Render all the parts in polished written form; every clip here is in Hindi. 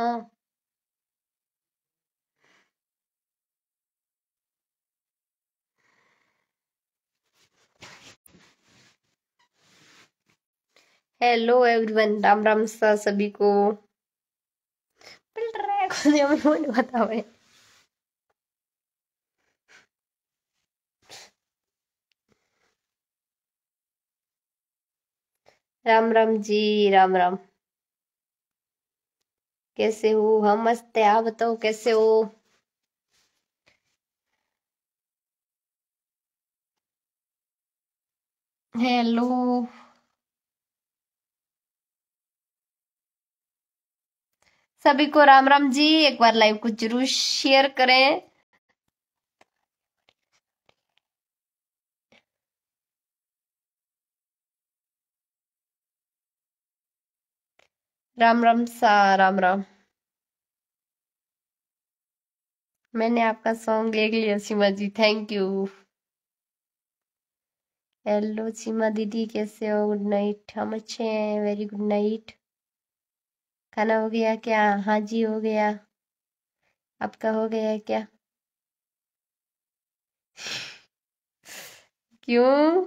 हाँ। हेलो एवरीवन, राम राम सा सभी को। बताओ। राम राम जी, राम राम। कैसे हो? हम मस्त है, आप बताओ कैसे हो? हेलो। सभी को राम राम जी। एक बार लाइव को जरूर शेयर करें। राम राम सा, राम राम। मैंने आपका सॉन्ग देख लिया सीमा जी, थैंक यू। हेलो सीमा दीदी, कैसे हो? Good night. हम अच्छे हैं, वेरी गुड नाइट। खाना हो गया क्या? हाँ जी हो गया। आपका हो गया क्या? क्यों?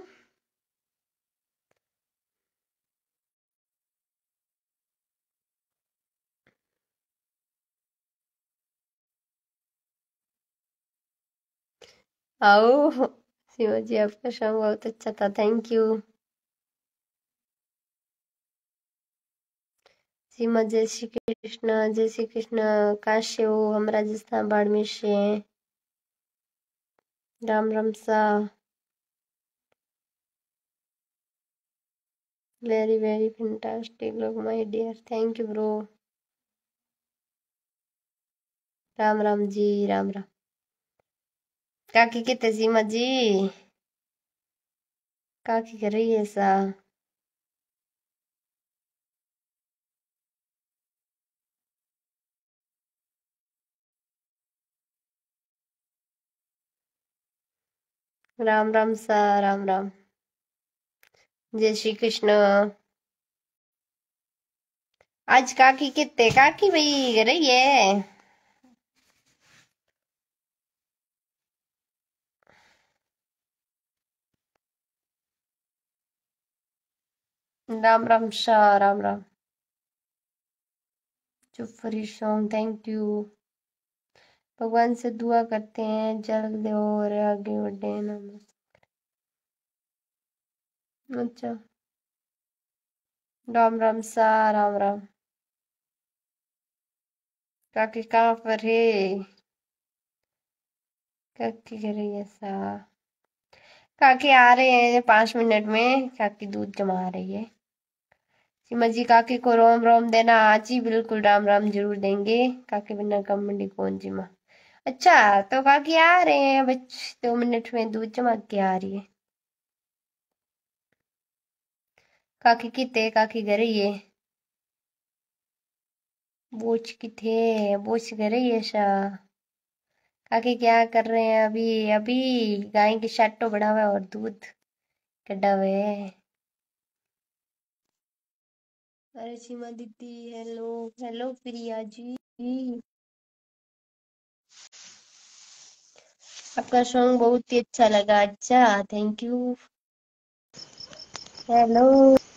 आओ। सीमा जी, आपका सॉन्ग बहुत अच्छा था, थैंक यू। सीमा, जय श्री कृष्ण, जय श्री कृष्ण। कहाँ से हो? हम राजस्थान बाड़मेर से हैं। राम राम सा। वेरी वेरी फैंटास्टिक लोग my dear, thank you bro. Ram Ram जी, राम राम। काकी कितने सीमा जी? काकी कर रही है सा? राम राम सा, राम राम। जय श्री कृष्ण। आज काकी कितने, काकी भाई कर रही है। राम राम शाह, राम राम। चुप फरी सॉन्ग, थैंक यू। भगवान से दुआ करते हैं जल्द हो और आगे बढ़े ना। अच्छा। राम राम सा, राम राम। काकी कहाँ पर है? काकी कर रही है सा? काकी आ रहे हैं 5 मिनट में, काकी दूध जमा रही है। सीमा जी, काकी को रोम रोम देना। आज ही बिल्कुल राम राम जरूर देंगे। काकी बिना कमंडी कौन जी माँ। अच्छा, तो काकी आ रहे हैं, बस 2 मिनट में दूध जमा के आ रही है। काकी कितने, काकी घर ही है। बोझ किथे, बोझ घर ही है सा। काकी क्या कर रहे हैं अभी? अभी गाय की शाटो बड़ा हुआ है और दूध कड़ा हुआ है। अरे सीमा दीदी, हेलो। हेलो प्रिया जी। आपका सॉन्ग बहुत ही अच्छा लगा। अच्छा, थैंक यू। हेलो।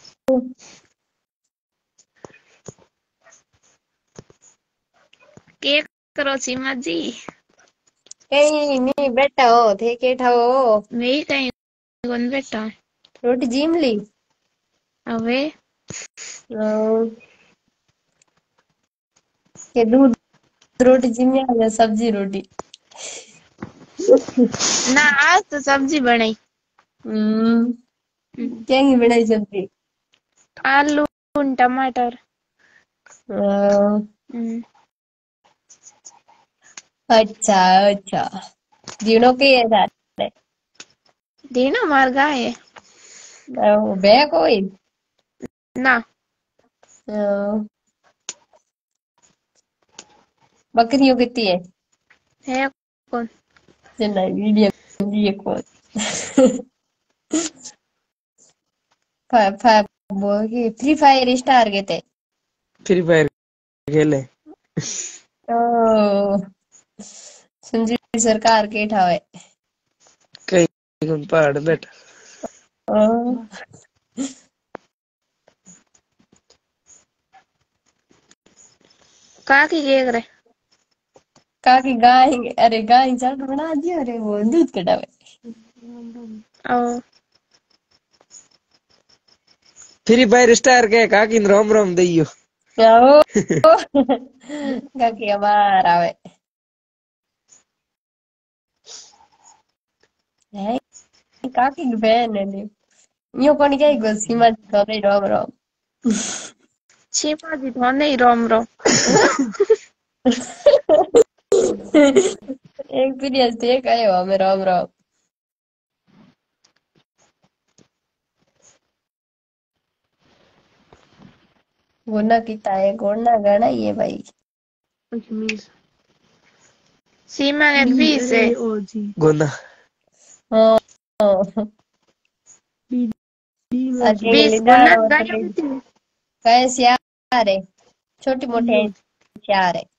के करो सीमा जी? कहीं नहीं बैठा हो थे, केठा हो? मैं ही कहीं कौन बैठा? रोटी जीम ली? अबे के दूध रोटी जीम या सब्जी रोटी? ना, आज तो सब्जी बनाई। हम्म। क्या ही बनाई सब्जी? आलू टमाटर। अ, हम्म, अच्छा अच्छा। जीणो के है सारे? दीना मार गाय है। बे कोई? ना। अ, बकरियों कितनी है कौन? है वीडियो? ये कौन? वो फ्री फायर स्टार के थे। फ्री फायर खेले। ओ संजीव सरकार के ठावे कहीं पहाड़ बैठा ओ काकी केक रे काकी गाय अरे गाय चाट बना दियो अरे वो दूध कटावे ओ फ्री फायर स्टार के काकी ने रोम रोम दइयो आओ काकी अमार आवे है काकी की बहन है ने यो कोनी कई गो सीमा तो नहीं रोम रोम सीमा जी तो नहीं रोम रो एक पीरियड थे कहे हो हमें रोम रोम गुना किता है गुना गना ही है भाई सीमा ने 20 है गोना हाँ अकेले 20 लिदार गुना गाया होते बेटी कहे सियार है छोटी मोटी सियार है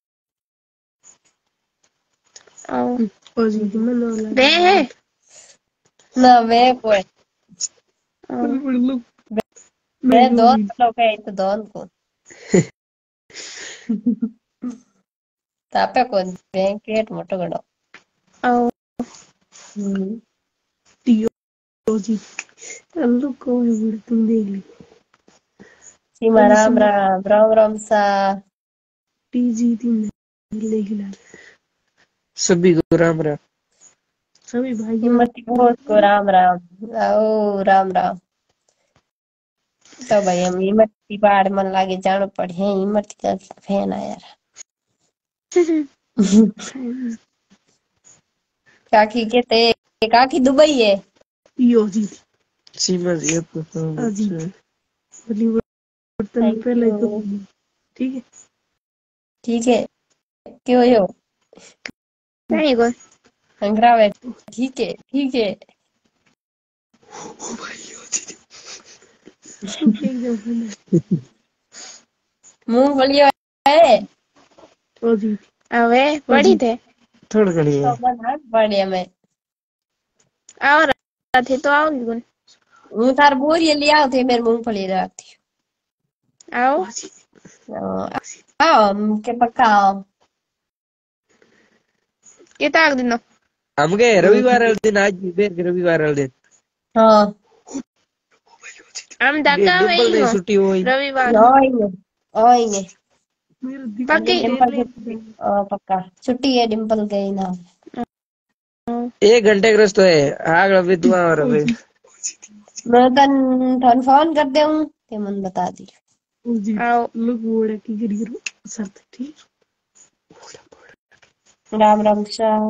ओ बे है ना वे कोई ओ वे दोन लोग है तो दोन को तापे को बैंक केट मोटो गड़ो ओ सीमा राम राम राम राम सा सभी को राम राम हिम्मत बहुत को राम राम ओ राम राम तो भाई हम हिम्मत की पहाड़ मन लागे जानो पड़े हिम्मत का फैन है यार काकी कहते काकी दुबई है सीमा जी अब तो थैंक यू ठीक है क्यों हो नहीं को अंग्रावे ठीक है ठीक है मूंगफली है अवे बड़ी थे थोड़ा घनी है तो बना पड़े में और थे तो आओगी गुन हूँ तार बोरी लिया थे मेरे मूंगफली रखती आओ आओ के पक्का आओ ये ताक दिन हम गए रविवार वाले दिन आज भी बेर के रविवार वाले दिन हाँ हम धक्का में डिम्पल ही ने हो छुट्टी हुई रविवार आएंगे आएंगे पक्की डिम्पल की पक्का छुट्टी है डिम्पल गई ना 1 घंटे का रास्ता है आग अभी दुआ और अभी मैं तन फोन कर दे हूँ ते मन बता दी आओ राम राम शाह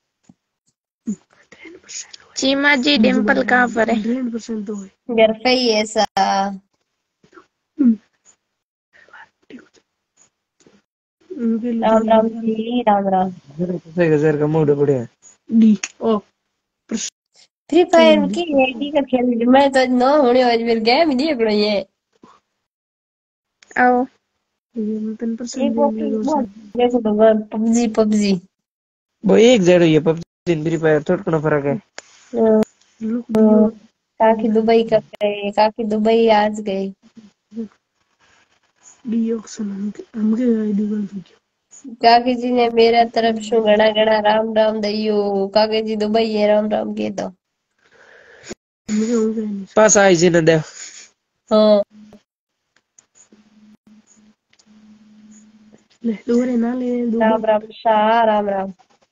चीमा जी डिम्पल कहाँ पर है घर पे ही ऐसा राम राम जी राम राम 1000 का मूड बढ़िया फ्री फायर की आईडी का खेल मैं तो न होने वाली मेरे गेम ही नहीं पड़ा ये आओ एक वो देखो तो पबजी पबजी वो एक जड़ हुई है पबजी फ्री फायर थोड़ा फर्क है काकी दुबई कब गए काकी दुबई आज गए काकी जी ने मेरा तरफ शु घना घना राम राम दइयो काकी जी दुबई है राम राम के दो पास आई जी न दे हाँ राम राम शाह राम राम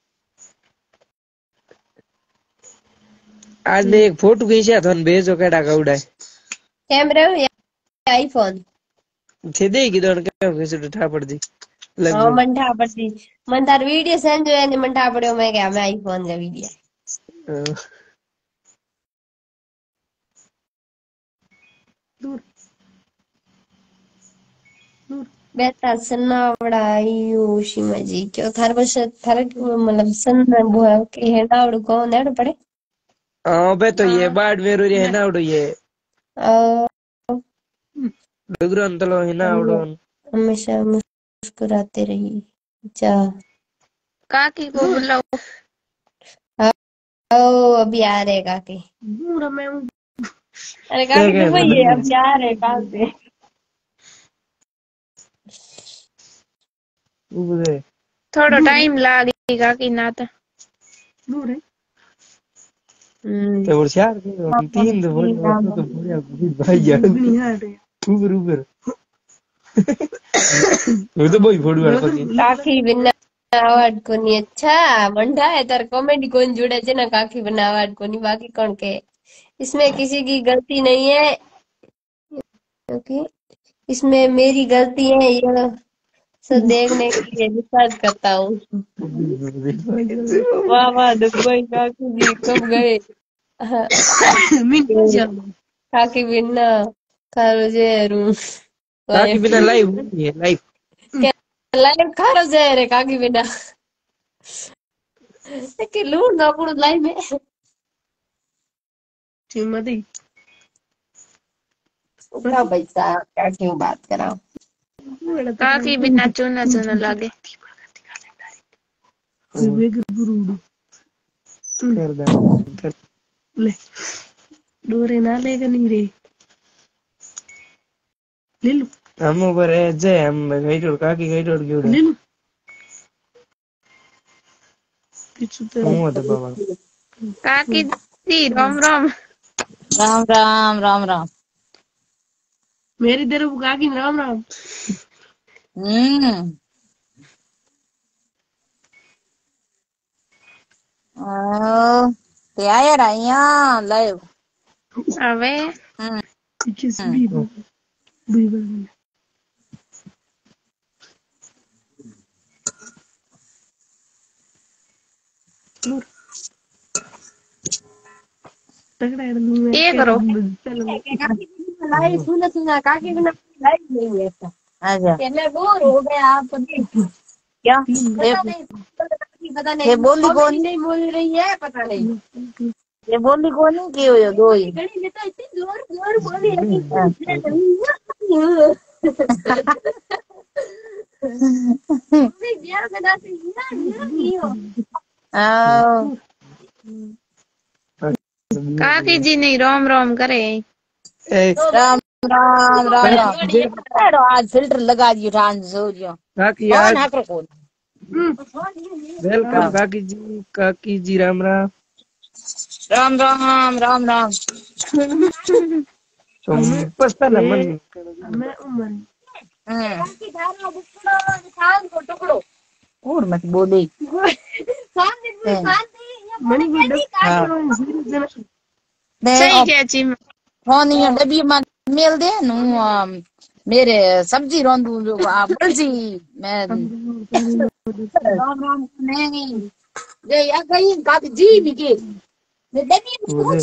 आज ने एक फोटो खींचा था भेजो केडा का उड़ाए कैमरा में आईफोन थे देगी दोन क्या किसी ठा पड़ दी हाँ लगभग मन ठा पड़ती मन तार वीडियो सेंड जो है मन ठा पड़ो मैं क्या मैं आईफोन का वीडियो बेटा सन्ना बड़ाई शिमा जी क्यों थार बस थार मतलब सन्ना बुआ के है नावड़ कौन है पड़े हाँ बे तो ये बाढ़ में रो है ना उड़ो ये और डुगरो अंतलो है ना उड़ो हमेशा मुस्कुराते रहिए। अच्छा काकी को बुलाओ। ओ अभी आ रहे काके। अरे क्या काके कह दुबई रहे है, हो? अभी आ रहे काम से। उबरे थोड़ो टाइम लागे काकी ना तो। तो और चार के तीन तो बड़े वापस तो पूरे भाई यार उबर उबर वो तो भाई फोड़ वाला पति काकी बिना आवाज को नहीं। अच्छा मंडा है तार कॉमेडी कौन जुड़े थे ना काकी बिना आवाज को नहीं, बाकी कौन के इसमें किसी की गलती नहीं है, क्योंकि इसमें मेरी गलती है, यह सब देखने के लिए रिसर्च करता हूँ। वाह वाह दुबई काकी जी कब गए। हाँ, काकी बिना खारो जे रूम ताकि बिना लाइव ये लाइव लाइव खारो जे रे काकी बिना के लूट ना पुड़ लाइव में चिमदी उठा पैसा क्या क्यों बात करा। काकी बिना चुना चुना लागे। कर दे कर ले डोरे ना लेगा नहीं रे ले लो हम ऊपर है जय हम गई रोड काकी गई रोड क्यों ले लो पीछे तो मुंह दे बाबा काकी जी राम राम। राम राम राम राम। मेरी तरफ काकी राम राम। हम्म ते आया राइया लाइव। अबे हम्म किस भी भी ये करो लाइव सुना सुना काकी बिना लाइव नहीं है ऐसा। अच्छा मैं बोर हो गया आप क्या पता नहीं पता नहीं ये बोली कौन नहीं बोल रही है पता नहीं। ये बोली कौन की हो दो ही घड़ी में तो इतनी जोर जोर बोली है हाँ। कि यार बना से ये हो। आओ, काकी जी नहीं राम राम करे। ए राम राम राम राम। काकी अरे आज फिल्टर लगा दियो ठान सो जो काकी कौन आज हैकर कौन वेलकम काकी जी राम राम राम राम राम राम। तुम पस्ता ना मन मैं उम्र काकी धारा बुकड़ो शाम को टुकड़ो और मत बोले शांति शांति मणि गुड हाँ सही नहीं क्या चीम फोन ये डब्बी में मेल दे नु मेरे सब्जी रोंदू जो आप बलसी मैं राम राम नहीं ये या गई काकी जी भी के मैं डब्बी में बोले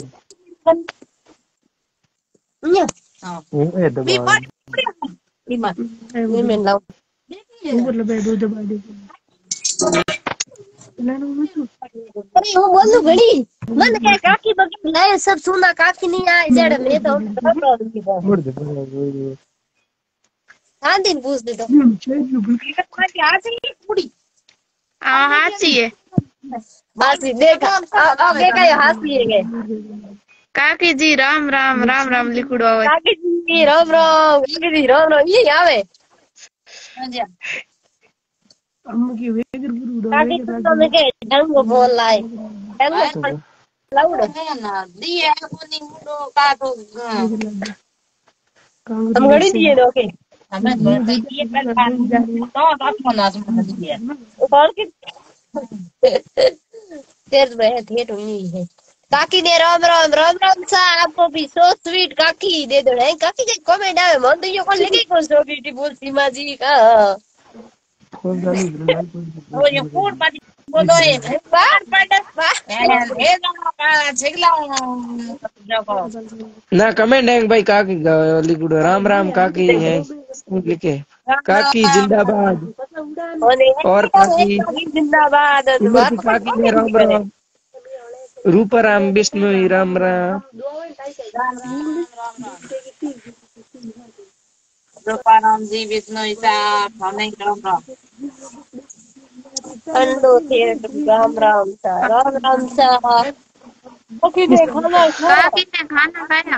हां वो है तो भी बात बड़ी मत ये मैं लाऊं ऊपर लबे दो दबा दे अरे वो बोलू घड़ी मन के काकी बगी लाए सब सुना काकी नहीं आए जड़ में तो छोड़ दे शांति पूछ दे तो काकी आ गई पूरी हाँ हाथी है बस देख अब देखा ये हाथ लिए गए काकी जी राम राम राम राम लिखुड़ो आवे। काकी जी राम राम काकी जी राम राम ये आवे अच्छा अम्म की वेगर गुरु काकी तो मैं के ढंग को बोल लाए ढंग को लाउड है ना दिए कोनी मुंडो का तो हम घड़ी दिए दो के हमें तो दिए पर तो आप होना समझ दिए ऊपर के तेर रहे थे तो यही है काकी ने राम राम राम राम सा आपको भी सो स्वीट काकी दे दो है काकी के कमेंट आवे मन तो ये कौन लेके कौन सो ब्यूटीफुल सीमा जी का कौन जानी वो ये फूड पाती बोलो ये बार पड़स बार ये का छिगला देखो ना कमेंट है भाई काकी लिखो राम राम काकी है लिखे काकी जिंदाबाद होने और काकी जिंदाबाद उन्नति काकी ने राम राम रूपराम विष्णु राम राम रूपाराम जी विष्णु साहब हमें राम राम। अंडो थिएटर राम राम सा राम राम सा। काकी ने खाना खाया। काकी ने खाना खाया।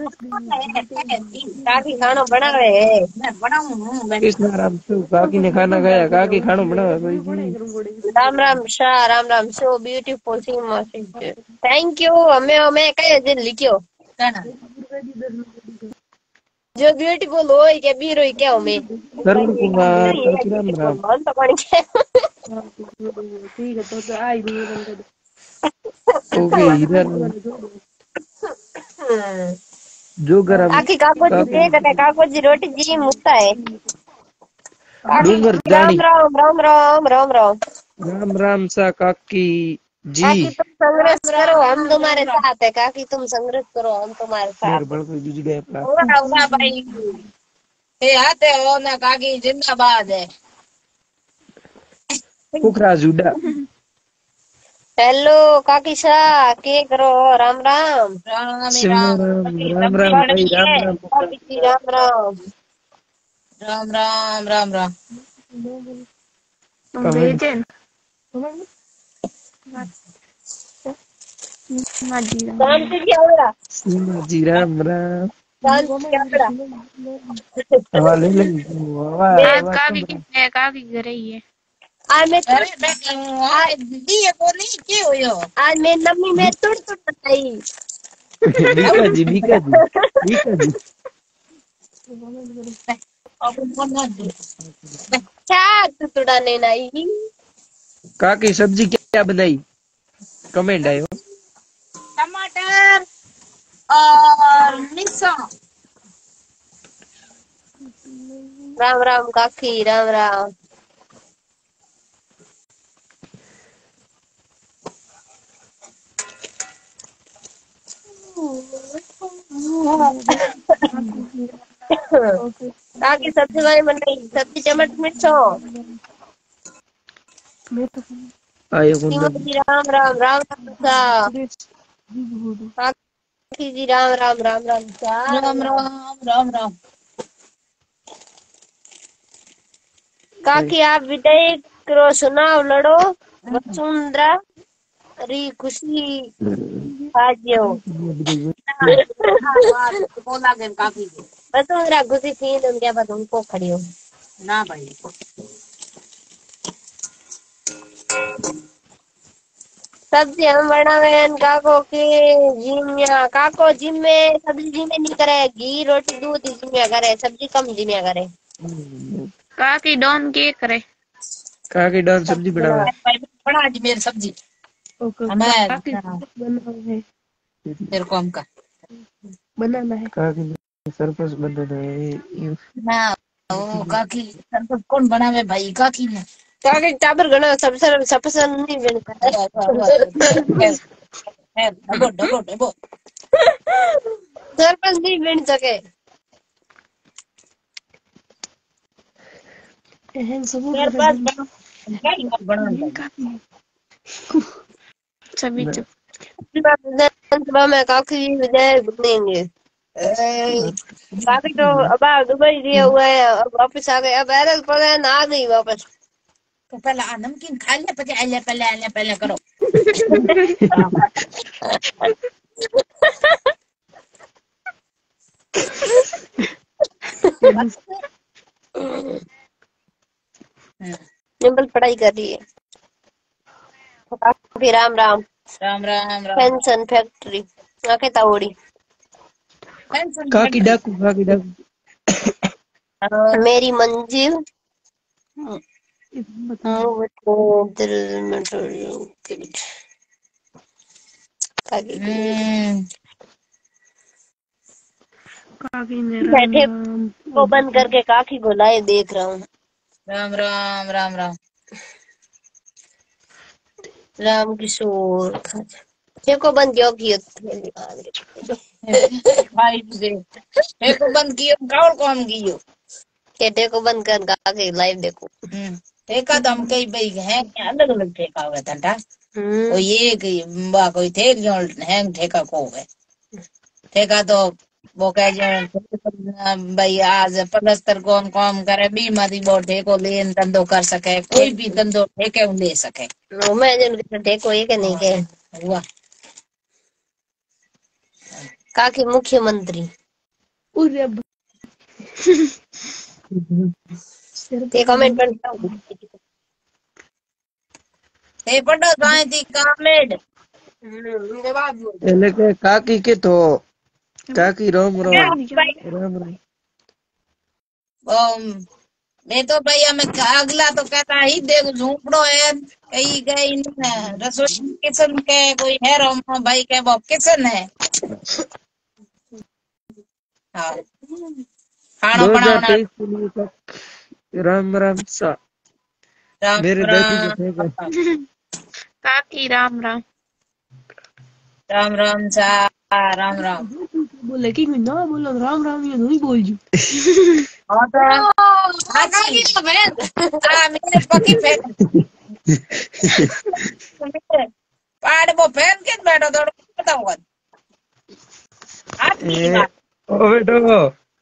काकी खाना बनावे है। मैं बनाऊं मैं कृष्ण राम शू काकी ने खाना खाया काकी खानो बनावे कोई राम शाह राम सो ब्यूटीफुल सी मैसेज। Thank you. हमें कहे दिन लिखियो कहना जो ब्यूटीफुल हो के बीरो ही क्या हमें तरुण कुमार नहीं है काकी राम ब्यूटीफुल राम मन तो कौन के। ओके इधर जो गरम काकी काको जी काकी देख रहे काको जी रोटी जी मुक्ता है। काकी डूंगर जी जानी राम। राम राम सा काकी जी काकी तुम संघर्ष करो हम तुम्हारे साथ है। काकी तुम संघर्ष करो हम तुम्हारे साथ मेरे है। बड़ कोई दूसरी गया प्ला होगा होगा भाई ये आते हो ना काकी जिंदाबाद है। पुखरा जुड़ा हेलो काकी शाह के करो राम राम। राम सिमो राम राम काकी राम सब्जी राम बन भाई रही राम है। राम काकी जी राम राम। राम राम राम राम। तुम कमेंट भेजे ना जी शाम से क्या हो रहा। सीमा जी राम राम शाम से क्या हो रहा। हवा ले ले हवा मैं आज हवा काकी कम कितने काकी घर ही है। आज मैं अरे मैं दी को नहीं के हो यो आज मैं नमी में तुड़ तुड़ बताई। बीका जी बीका जी अब कौन ना दे क्या तुड़ाने नहीं। काकी सब्जी क्या बनाई कमेंट आयो टमाटर और मिर्चा। राम राम काकी राम राम। काकी सब्जी वाली बनाई सब्जी टमाटर मिर्चो। आयो सीमा कुंदन जी राम सा। काकी जी राम सा। राम राम राम राम। काकी आप विदाई करो सुनाओ लड़ो वसुंधरा री खुशी खाजियो। बोला गया काफी वसुंधरा खुशी थी तो उनके बाद उनको खड़ी हो। ना भाई सब्जी हम बनावे काको के जिम या काको जिम में सब्जी जिम में नहीं करे घी रोटी दूध ही जिम में करे सब्जी कम जिम में करे। काकी डॉन के करे। काकी डाल सब्जी सब्जी बनावे बना बना दी मेरी सब्जी हमें तेरे को हम का बनाना है काकी ने सरपंच बनाना है ना ओ काकी सरपंच कौन बनावे भाई काकी ने काके टाबर गणा सब सब पसंद नहीं बन डबो डबो डबो सरपंच नहीं बन सके। मेरे पास बना सभी चुप। विधानसभा में काकी विधायक बनेंगे। काफी तो अब दुबई दिए हुए हैं अब वापस आ गए अब एरल प्लान आ गई वापस। तो पहले नमकीन खा ले पहले करो सिंपल पढ़ाई कर रही है। काफी राम राम। राम राम राम पेंशन फैक्ट्री आके तावड़ी काकी डाकू मेरी मंजिल बैठे को बंद करके काकी को लाए देख रहा हूँ। राम राम राम राम राम किशोर को बंद क्यों किया। भाई तुझे को बंद कियो काउल कौन कियो केटे को बंद कर काके लाइव देखो। ठेका तो हम कई भाई हैं अलग अलग ठेका हुआ था वो ये कि बा कोई थे जो हैंग ठेका को है ठेका तो वो कह भाई आज पलस्तर कौन काम करे बीमारी बोटे को लेन धंधो कर सके कोई भी धंधो ठेके ले सके मैं जन देखो ये के नहीं के हुआ काकी मुख्यमंत्री उरे ते कमेंट पर हे पढ़ो जाए थी कामेड એટલે કે કાકી કે તો કાકી રામ રામ રાम राम। मैं तो भैया मैं अगला तो कहता ही देख झूपड़ो है कहीं गई रसोई किचन के कोई है रोमा भाई के वो किचन है हाँ खाना बनाना 2023 के लिए तक राम राम सा राम मेरे दादी राम के थे काकी राम राम राम राम सा राम राम बोले कि मैं ना बोलो राम राम ये नहीं बोल जू और तो मेरे पकी फैन पहाड़ वो फैन के बैठो थोड़ा बताऊंगा आपकी बात ओ बेटो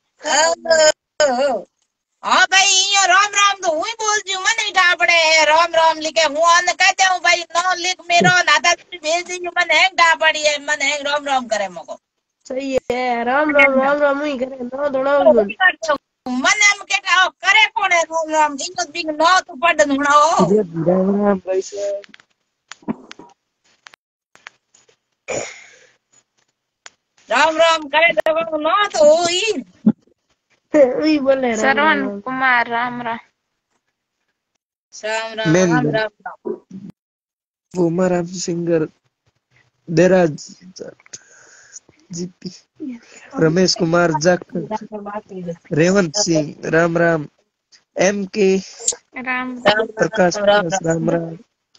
हाँ भाई ये राम राम तो हुई बोल जू मन ही डापड़े है राम राम लिखे हूँ अन कहते हूँ भाई नो लिख मेरो नाता भेज दी मन है डापड़ी है मन है राम राम करे मको सही है राम राम ही करे ना दोना मन हम कहता करे कौन है राम राम जिनो बिग नो तो पढ़ दूना हो राम राम भाई साहब राम राम करे तो नो तो हुई वही बोले श्रवण कुमार राम राम राम राम राम राम बुमराम सिंगर देराज जीपी रमेश कुमार जक रेवंत सिंह राम राम एम के राम प्रकाश राम राम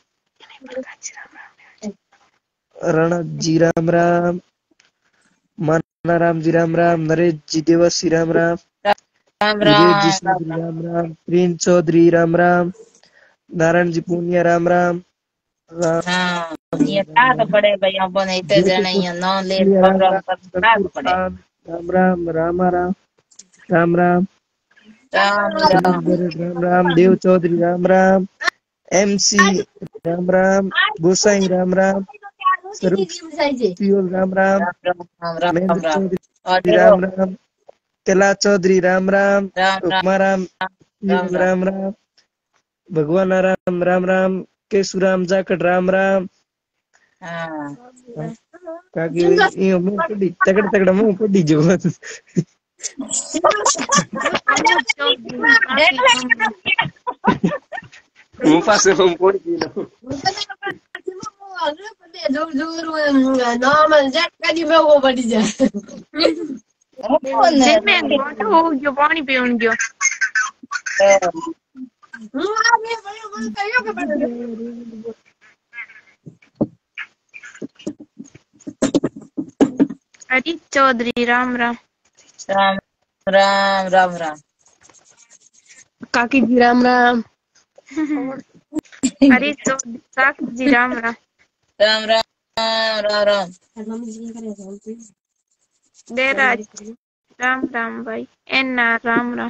राणा जी राम राम माना राम जी राम राम नरेश जी देवसी राम राम राम विजय जी राम चौधरी राम राम प्रिंस चौधरी राम राम नारायण जी पूनिया राम राम हाँ ये साथ पड़े भाई अपन इतने जने ये नौ ले राम राम राम राम साथ पड़े राम राम राम राम राम राम राम राम राम राम देव चौधरी राम राम एमसी राम राम गोसाई राम राम स्वरूप पियोल राम राम राम राम महेंद्र राम और चौधरी राम राम कैलाश चौधरी राम राम राम उपमा राम पियोल राम राम भगवान राम राम राम केशुराम जाकट राम राम हाँ काकी ये मुंह पड़ी तगड़ तगड़ मुंह पड़ी जो मुंह पास मुंह पड़ी ना हो गयो पानी पीवन गयो अरित चौधरी राम राम राम राम राम राम काकी जी राम राम अरित चौधरी काकी जी राम राम राम राम राम राम देराज राम राम भाई एन्ना राम राम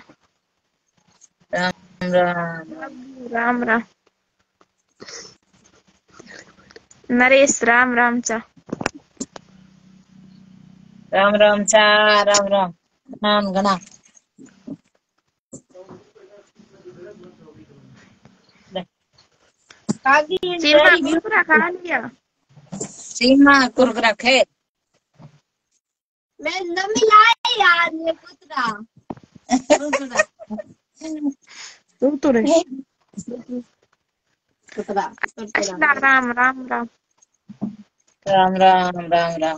राम राम राम राम नरेश राम राम चा राम राम चा राम राम नाम गणा सीमा कुरकुरा खा लिया सीमा कुरकुरा खे मैं नमी लाई यार ये कुतरा तुम तो रे अश्ला राम राम राम राम राम राम राम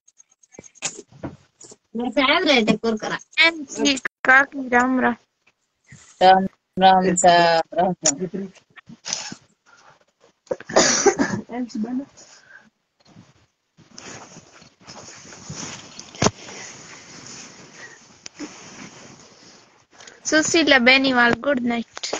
मेरा फेवरेट है कुरकुरा एमसी काकी राम राम राम राम चा Ram Ram Sushila Beniwal good night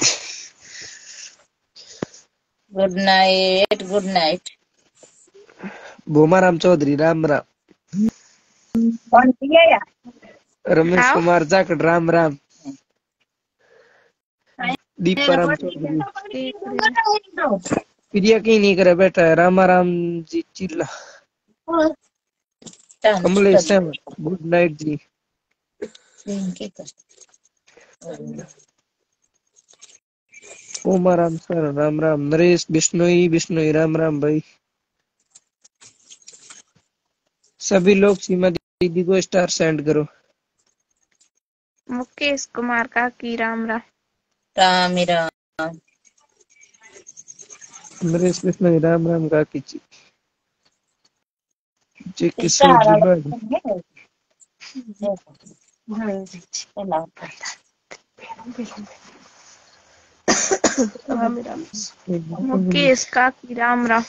good night good night Bhumaram Chaudhary Ram Ram कौन दिया या रमेश आओ कुमार जाखड़ राम राम। दीपाराम चौधरी देख रहे प्रिया कहीं नहीं करे बैठा है। रामा राम जी चिल्ला। Kamlesh Sam good night ji. Omaram sir Ram Ram. Naresh Bishnoi Bishnoi Ram Ram भाई। सभी लोग सीमा दीदी को स्टार सेंड करो। मुकेश कुमार काकी राम राम। मेरा नरेश बिश्नोई राम राम काकी जी। जे किशोर स्टार जी वाला भाई। मुकेश काकी राम राम।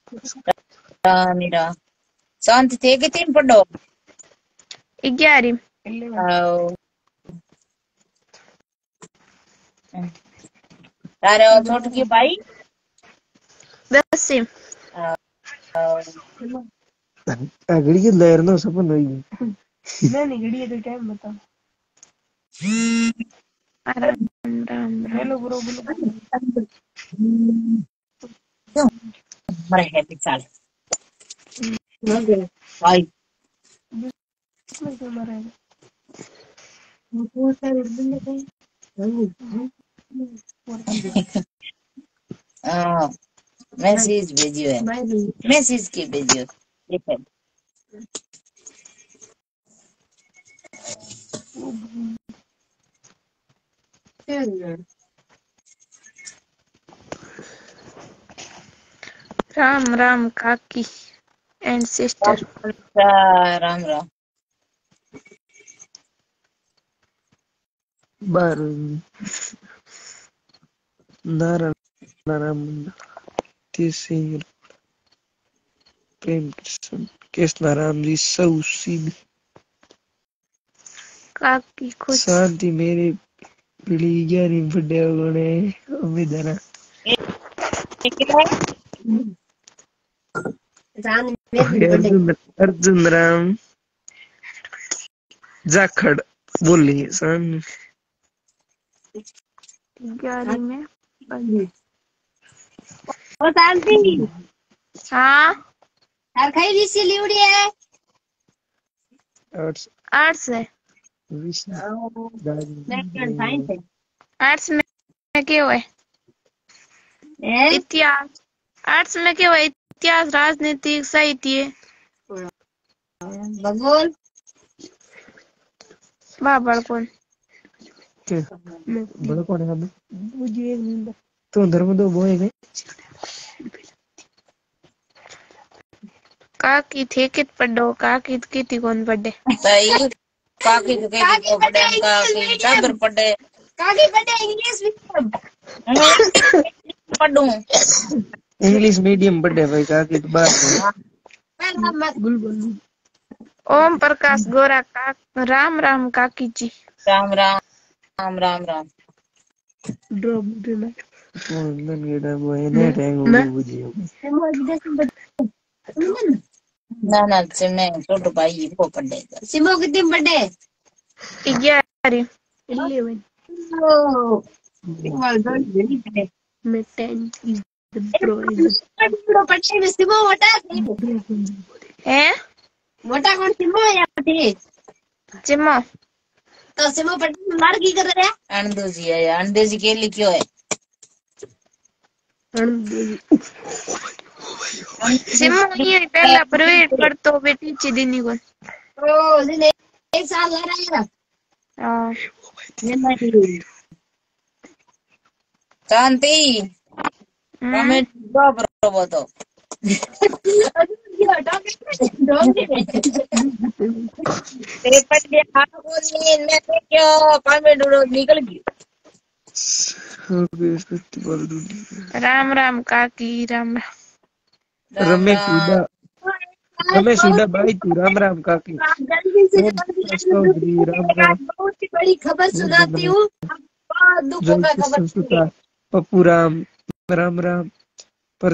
मेरा शांति थे कि तीन पढ़ो 11 तारे छोट की भाई 10 घड़ी की लहर नो सपन हुई। मैं नहीं घड़ी तो टाइम बता। राम राम हेलो ब्रो बोलो। क्यों मरे है पिछाल भाई इसमें क्यों मरा है? मैसेज भेजियो है मैसेज की भेजियो देखो राम राम काकी एंड सिस्टर। राम राम बार नारायण सिंह प्रेम कृष्ण कृष्ण राम जी सौसीद काकी खुश शांति मेरे पीली 11 बड़े होने उम्मीद है ना। अर्जुन अर्जुन राम जाखड़ बोली सन 11 में ओ शांति हाँ यार खाई रीसी लिउड़ी है आर्ट्स आर्ट्स है। साइंस है आर्ट्स में क्या हुआ है? इतिहास। आर्ट्स में क्या हुआ है? इतिहास राजनीतिक साहित्य भगोल बाबड़ कौन बड़ा कौन है हमें मुझे तो धर्म दो बोए गए काकी थे कित पढ़ो काकी किती कौन पढ़े सही काकी को के पढ़े काकी साबर पढ़े काकी पढ़े इंग्लिश मीडियम पढ़ूं इंग्लिश मीडियम पढ़े भाई का की बात बुलबुल ओम प्रकाश गोरा का राम राम काकी जी। राम राम राम राम राम ड्रॉप देना फोन गेड़ा वो है नेट हैंग हो गया बुझियो ना ना सिमने छोटू भाई को पढ़े सिमो कितने पढ़े 11 ओ वाल डोंट वेरी पढ़े मैं 10 इज द प्रो पढ़े में सिमो है मोटा कौन सिमो या पढ़े चिम्मो तो सिमो पढ़े में मार की कर रहा है अंडो जी है अंडे जी के लिखियो है चिम्मो ये पहला प्राइवेट पढ़तो बेटी ची दिनी को ओ दिन एक साल लग रहा है हां शांति कमेंट बाबरो तो पेपर के हाथ को नींद में से क्यों कमेंट उड़ो निकल गई राम राम काकी राम रमेश हुडा रमेश हुडा भाई तू राम राम काकी जल्दी से चौधरी राम राम बहुत ही बड़ी खबर सुनाती हूँ बहुत दुखों का खबर सुता पप्पू राम राम राम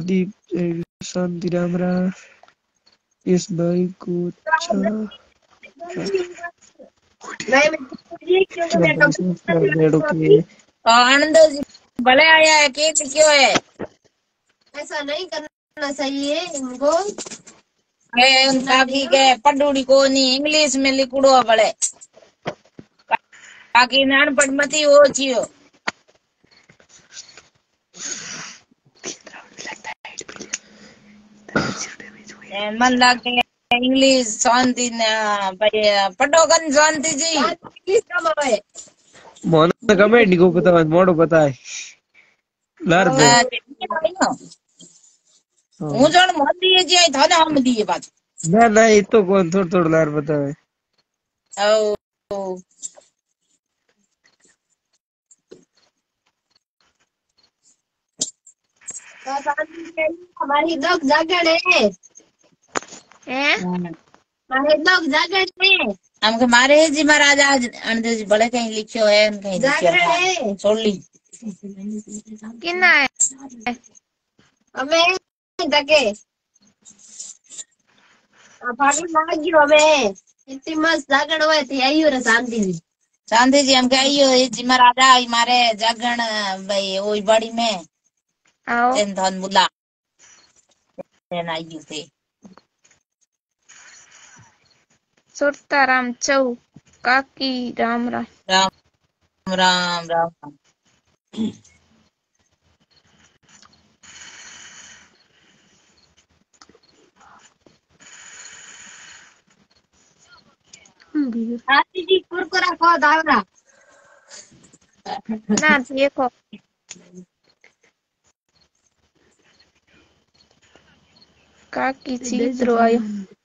प्रदीप शांति राम राम इस भाई को अच्छा बेड़ो के आनंद जी भले आया है केक क्यों है? ऐसा नहीं करना चाहिए इनको। काकी के पडूड़ी को नहीं इंग्लिश में लिखड़ो बड़े काकी नानपण मती हो छियो मन लागे इंग्लिश शांति ने भाई पढ़ो कन शांति जी इंग्लिश कम आवे। मोन कमेंट नहीं को पता मोड़ो पता है लार दे हूँ जन मन दिए जी थाने हम दिए बात ना ये तो कौन थोड़ थोड़ लार पता है ओ हमारी लोग जागरण है। हैं? हमारे लोग जागरण है। हमके मारे जी महाराज आज अंदर जी बड़े कहीं लिखियो है कहीं जागरण है। छोड़ ली किन्ना है? हमें तके फाड़ी लाग गयो हमें इतनी मस्त जागरण हुए थी आई और शांति जी शांति जी हमके आइयो ये जी महाराज आई मारे जागरण भाई ओई बड़ी में आओ तेन धन बुला तेन आइयो थे सुरताराम चौ काकी राम राम। राम राम राम राम शांति जी कुरकुरा खा दावरा ना देखो काकी सीत्रो आयो।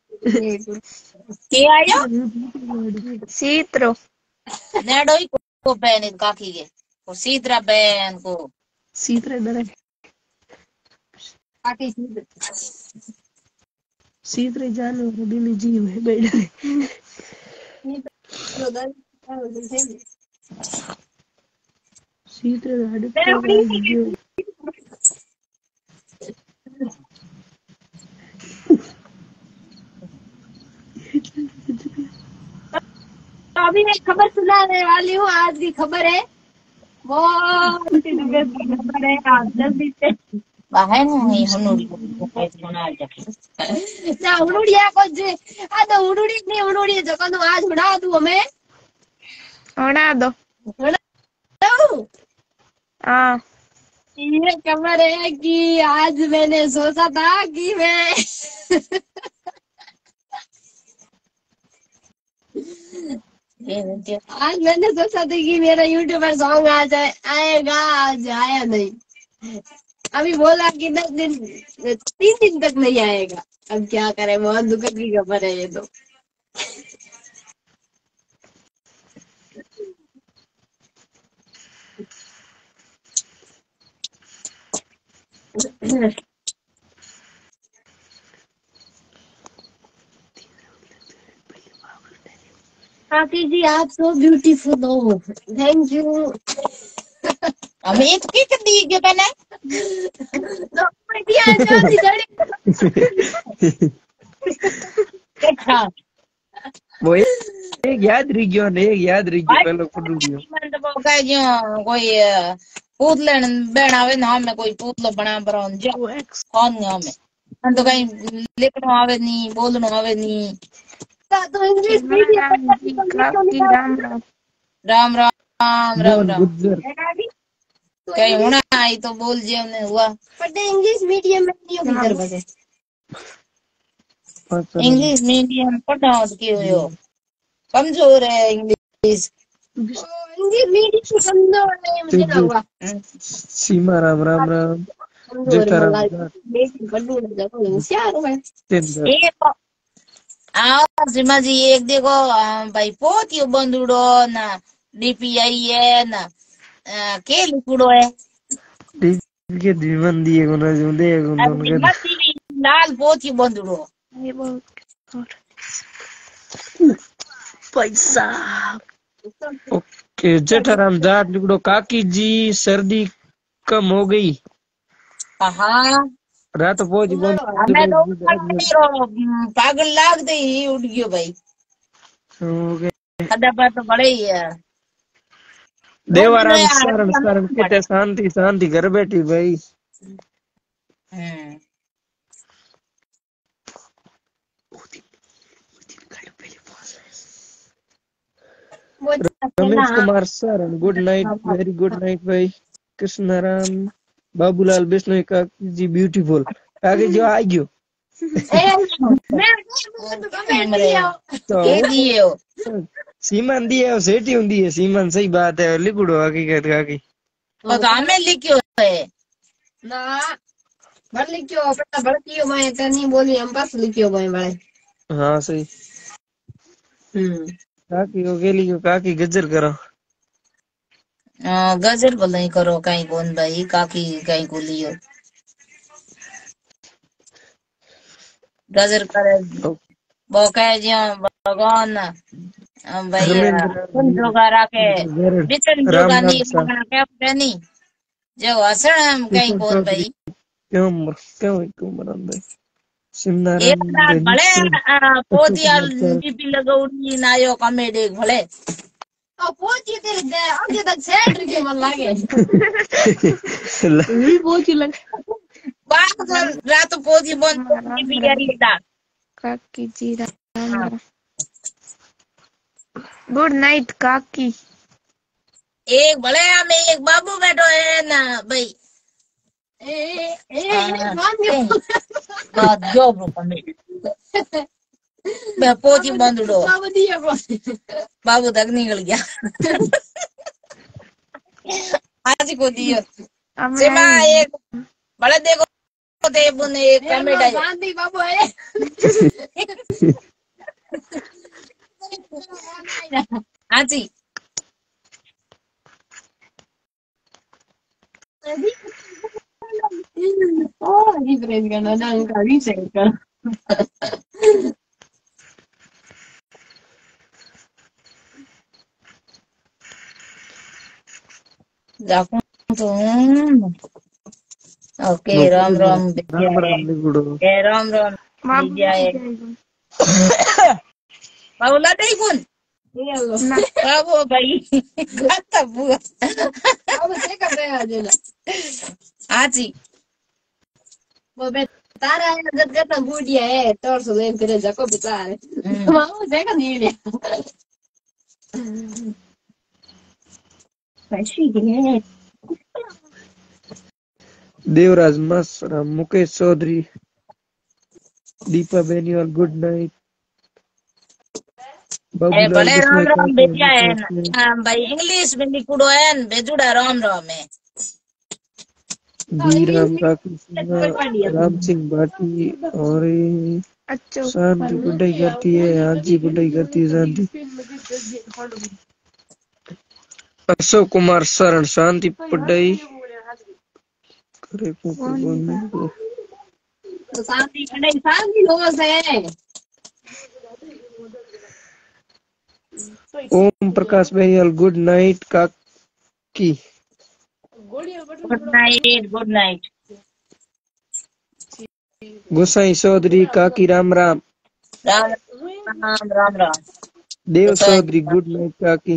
के आयो सीत्रो नेडो ही को बहन काकी के वो सीतरा बहन को सीतरे डरे काकी सीतरे जानो दिन जीव है बेड़े सीतरे हड़े तो तो अभी मैं खबर सुनाने वाली हूँ। आज की खबर है बहुत की खबर है। आप जल्दी से बहन हुई हुनुड़ी को सुना ना उड़ुड़िया को जे आ तो उड़ुड़ी नहीं उड़ुड़ी जो कनु आज उड़ा दूं हमें उड़ा दो। उड़ाऊं? हाँ ये खबर है कि आज मैंने सोचा था कि मैं आज मैंने सोचा था कि मेरा यूट्यूबर सॉन्ग आ जाए आएगा आज आया नहीं। अभी बोला कि 10 दिन 3 दिन तक नहीं आएगा। अब क्या करें बहुत दुख की खबर है ये तो। काकी जी आप सो ब्यूटीफुल हो थैंक यू। हमें एक किक दी के बने देखा वो एक याद रही गयो ने एक याद रही गयो पहले पडूड़ियो मन तो कह जो कोई पूतले बनावे ना में कोई पूतलो बना बरोन जो कौन ने हमें मन तो कहीं लिखनो आवे नहीं बोलनो आवे नहीं तो इंग्लिश राम जी काकी राम राम। राम राम राम राम गुज्जर कहीं होना आई तो बोल जे हमने हुआ बट इंग्लिश मीडियम में नहीं होगी कर बजे इंग्लिश मीडियम पढ़ा क्यों हो कमजोर है इंग्लिश इंग्लिश मीडियम कमजोर है मुझे ना हुआ सीमा राम राम राम जेठा राम होशियार आओ सीमा जी एक देखो भाई पोतियो बंदूड़ो ना डीपीआई है ना के लिखुड़ो है के जीवन दिए को ना जो दे को अभी मस्ती लाल पोतियो बंदूड़ो ये बहुत पैसा ओके जेठाराम जाट लिखड़ो काकी जी सर्दी कम हो गई हाँ रात पहुंच हमें तो पागल लाग दे ही उठ गयो भाई हो गए। अदा पर तो बड़े ही है। देवाराम शरण शरण कहते शांति शांति घर बैठी भाई। Ramesh Kumar sir good night very good night भाई। कृष्णाराम बाबूलाल बिश्नोई का जी ब्यूटीफुल आगे जो आ गयो तो सीमान दी है सेठी हुंदी है सीमान सही बात है लिखुड़ो हकीकत का की तो हमें लिखियो है ना बड़ लिखियो पता बड़कियो मैं तो नहीं बोली हम बस लिखियो मैं बड़े। हाँ सही काकी हो गेली को काकी गजर करो गजर बोल नहीं करो कहीं कौन भाई काकी कहीं को लियो गजर करे वो कहे जो भगवान भाई धर्मेंद्र जोगा राखे बिचन राम जोगा राम नहीं सा क्या नहीं जो हसण कहीं कौन भाई क्यों क्यों मरन भाई एक सिमनारायण रात भले अशोक पोती कुमार सर डीपी लगौड़ी नायो कमे देख भले पहुंची तेरे आगे तक सेट के मन लागे भी बहुत ही लग बात रात पोती बंद राम डीपी राम करी काकी जी राम राम। गुड नाइट काकी। एक भले में एक बाबू बैठो है ना भाई जो कमे मैं पोती बंद उड़ो बाबू तक निकल गया आज को दियो हमें सीमा एक बड़े देखो दे बुने एक कमेटा गांधी बाबू है हाजी रिफ्रेश करना ढंग का रीसेट कर जाकू तो ओके राम राम विद्या राम है राम लिखुड़ो राम राम बाबू विद्या है बाबूला नहीं कौन ना बाबू भाई खाता बुआ अब से कर रहे हैं आज हाजी वो बे तारा है जब जब बूढ़िया है तोर से लेन करे जाको बेचारे वो से कर नहीं ले पैसे के देवराज मसराम मुकेश चौधरी दीपा बेनीवाल गुड नाइट भले बाबूलाल राम बिश्नोई राम बेटिया है का भाई इंग्लिश में लिखुड़ो है भेजुड़ा राम राम है वी राम काकी सिन्हा राम सिंह भाटी और ये अच्छो शांति बुढ़ाई करती है हाँ जी बुढ़ाई करती है शांति अशोक कुमार शरण शांति बुढ़ाई करे बोलने को तो शांति लोगों से ओम प्रकाश बेनियल गुड नाइट काकी good night good night Gosai Chaudhary काकी राम राम राम राम राम राम देव चौधरी गुड नाइट काकी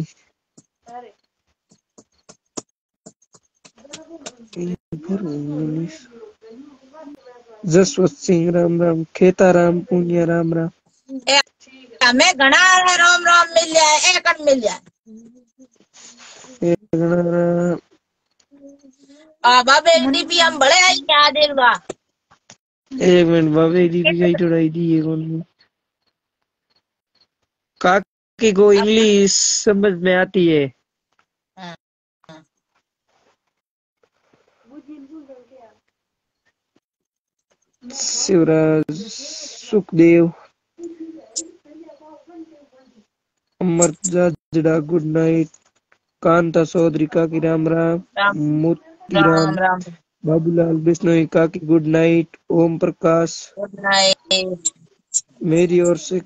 जसवंत सिंह राम राम खेता राम पुनिया राम राम हमें घना राम राम मिल जाए एक मिल जाए बाबे डीपी हम बड़े आई क्या देगा एक मिनट बाबे दीदी गई चढ़ाई दी है कौन काकी को इंग्लिश समझ में आती है शिवराज सुखदेव अमर जाजड़ा गुड नाइट कांता चौधरी काकी राम राम मोती राम राम बाबूलाल बिश्नोई काकी good night Om Prakash good night मेरी ओर से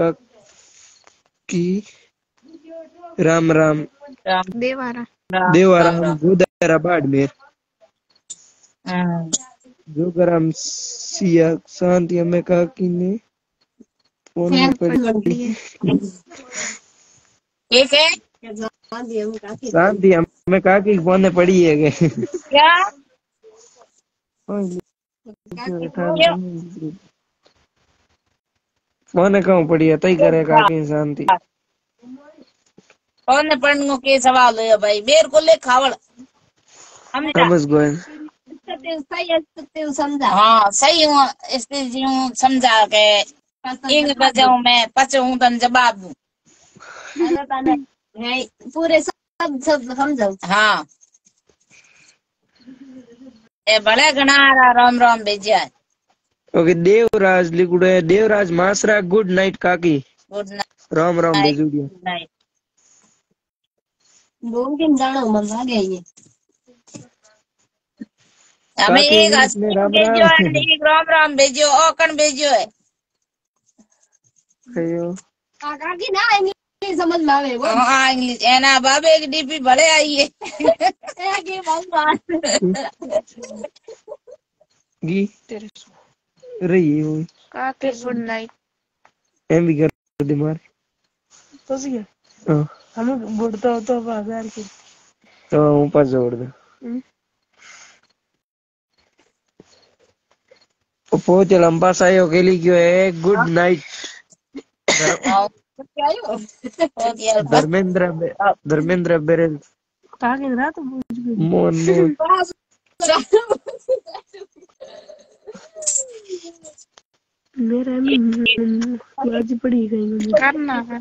काकी राम राम देवारा देवाराम गोदारा बाड़मेर जोगाराम सिया शांति हमें काकी ने फोन में पड़ी एक है शांति हमें कहा कि फोन में पड़ी है के क्या फोन कहूँ पड़ी है तई करे काकी शांति कौन पढ़ने को के सवाल है भाई मेरे को ले खावड़ समझा समझ गए समझा हाँ सही हूँ स्थिति हूँ समझा के इंग बजाऊं मैं पचूं तन जवाब दूं पूरे सब समझो। हाँ ए भले गणारा राम राम भेजिया है ओके देवराज लिखुड़ो है देवराज मासरा गुड नाइट काकी गुड राम राम नाइट भेजू दिया नाइट बोल के जानो मन आ गया ये हमें काकी एक इंग्लिश में राम भेजो है राम एक राम राम भेजो ओकन भेजो है कहियो काकी ना इंग्लिश समझ में आवे वो हाँ इंग्लिश है ना बाबे की डीपी भले आई है के भगवान गी रही है वो काके गुड नाइट। एम भी कर दे मार तो भी है हाँ हमें बुढ़ता तो बाजार के तो ऊपर जोड़ दे पहुंच लंबा सायो के लिए क्यों है गुड नाइट धर्मेंद्र धर्मेंद्र बेरेल काके रात पूछ गई मोहन मोहन मेरा आज पड़ी गई मुझे करना है